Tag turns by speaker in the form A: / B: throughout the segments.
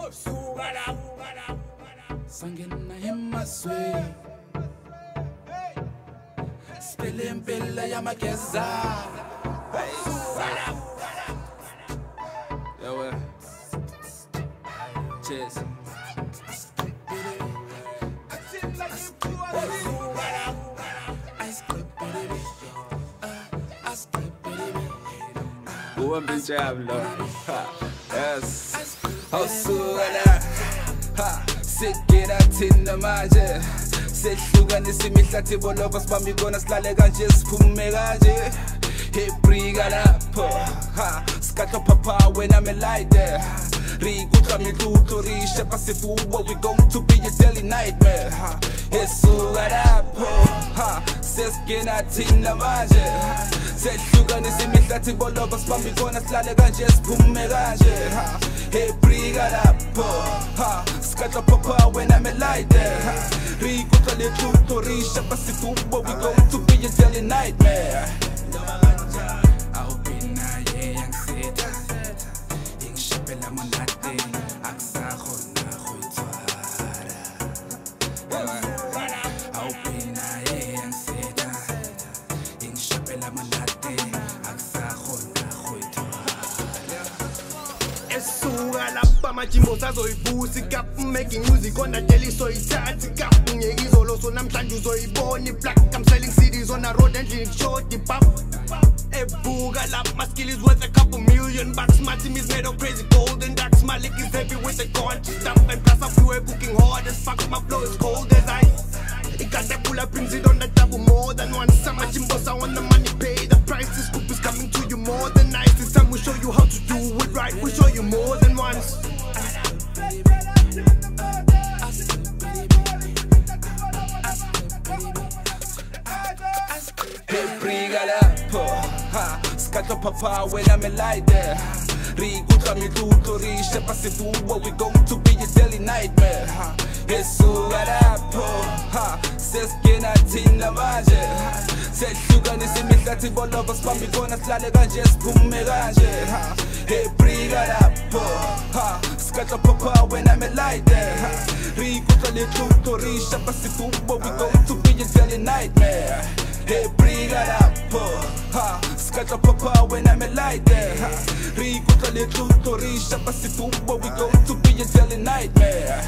A: Sangena emaswe Stele impela yamageza Yo, cheers. Buen diablo, yes. Osugana, sikira Thina Manje. Sehlukanisa imihlathi bolova sibambe ikona silale kanje siphume kanje. Hebriga lapho, skata papa when I'm a light there. Rikutra mituto risha pasifuwa, we going to be a daily nightmare. Esuga lapho, seskina Thina Manje. Sehlukanisa imihlathi bolova sibambe ikona silale kanje siphume kanje. Hebriga lapho, skata papa when I'm a light there. Rikutra mituto risha pasifuwa, we going to be a daily nightmare.
B: Amajimbos Kwaihop, making music on the daily, so it's hard to cap. Ngiyizolo so namhlanje uzoyibona black. I'm selling CDs on the road and drink shorty pop. Ebuka lap, my skill is worth a couple $1,000,000. My team is made of crazy gold and ducks. My lick is heavy with the conscious stuff. And plus I'm few booking hard as fuck. My flow is cold as ice. It got that pull up, brings it on the double more than once. Amajimbos, I want the money, pay the price. This scoop is coming to you more than nice. This time we'll show you how to do it right. We'll show you more than once.
A: Hebriga lapho, skata papa when I'm a light there. Rikutra mituto risha pasifuwa, we going to be a daily nightmare. Esuga lapho, seskina Thina Manje. Sehlukanisa imihlathi bolova sibambe ikona silale kanje siphume kanje. Hebriga lapho, skata papa when I'm a light there. Rikutra mituto risha pasifuwa, we going to be a daily nightmare. Hebriga lapho, skata papa when I'm a light there. Rikutra mituto risha pasifuwa, we going to be a daily nightmare.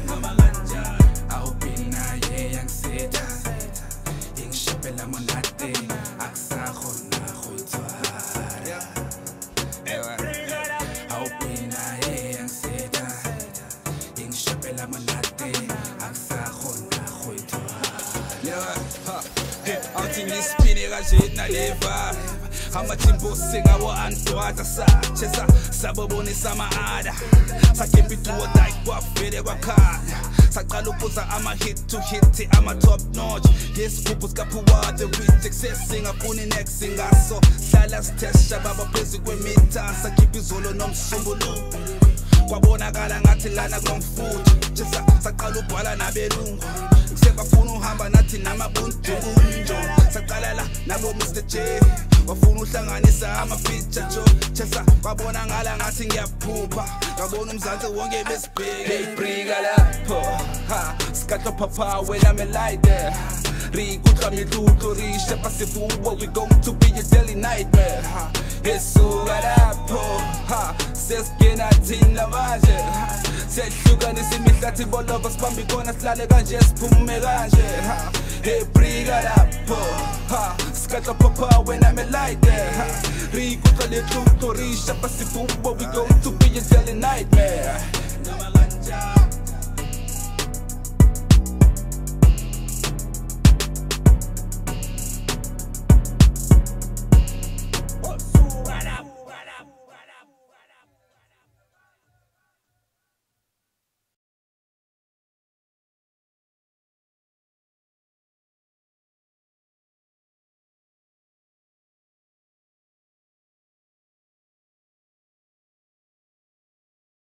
A: Amajimbos antoata sa sabobonisa maada sakepituwa dai kwafere kwakhaya saqala ukuza ama-hit to hit ama-top notch yesigubhu sikaphuwa the reject singafuni next singaso hlala sithesha baba phezu kwemitha sakhipha izolo nomsombuluko kwabonakala ngathi lana kunomfutho jesa saqala ubhala nabelungu sekafuna uhamba nathi namabuntunjo saqala la nabo Mr. J wafuna uhlanganisa ama-picture jo jesa kwabona ngala ngathi ngiyaphupha ngabona umzansi wonke besibheke Hebriga lapho, skata papa when I'm a light there. Rikutra mituto risha pasifuwa, we going to be a daily nightmare. Esuga lapho, seskina Thina Manje. Sehlukanisa imihlathi bolova sibambe ikona silale kanje siphume kanje. Hebriga lapho, skata papa when I'm a light there. Rikutra mituto risha pasifuwa, we going to be a daily nightmare.